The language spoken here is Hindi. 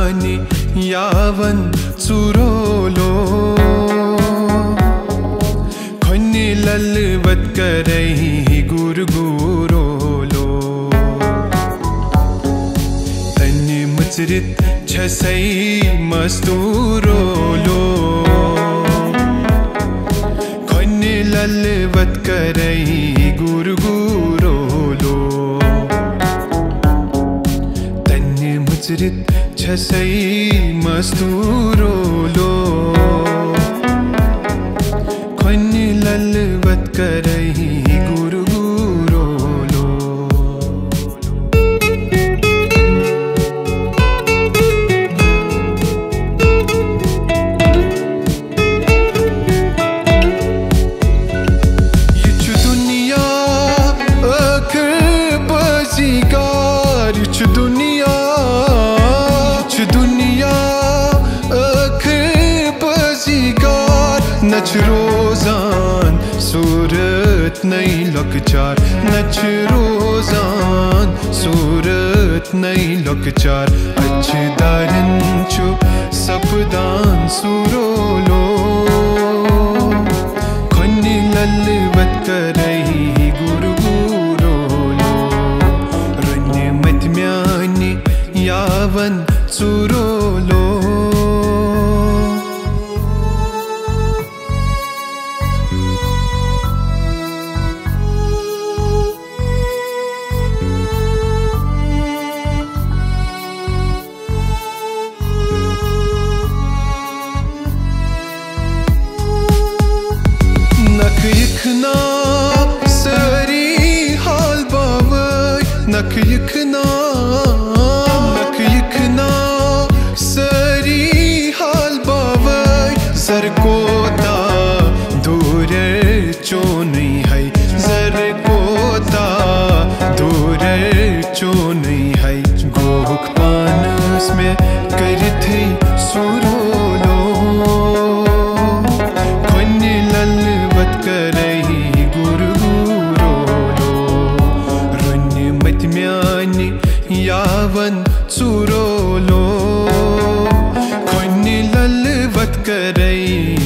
म्यानी यावन चुरोलो खन्नी ललवत करही गुरगुरोलो तन्नी मुचरित छसई मस्तूरोलो खन्नी ललवत करही गुरगुरोलो तन्नी मुचरित छसई मस्तूरोलो खन्नी ललवत करही गुरगुरोलो ये छु दुनिया आखिर बाजीगार ये छु दुनिया नच रोजान सूरत नई लकचार नच रोजान सूरत नई लकचार अच्छे दारन छु सपदान सुरोलो खन्नी ललवत करही गुरगुरोलो रन्ने मत म्यानी यावन सुरोलो यखना सारी हाल बावै नख यखना सारी हाल बावै जर कोता दूर चो नहीं है जर कोता दूर चो नहीं है गोख पानस में करथे सुरोलो खन्नी ललवत करही गुरगुरोलो रन्ने मत म्यानी यावन चुरोलो खन्नी ललवत करही